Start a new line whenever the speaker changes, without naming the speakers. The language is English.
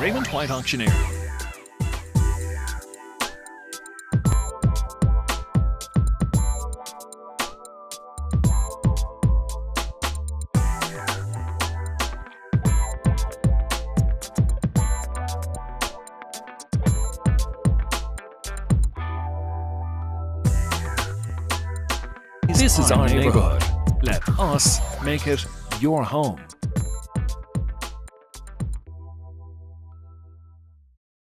Raymond White Auctioneer. This is our neighborhood. Let us make it your home.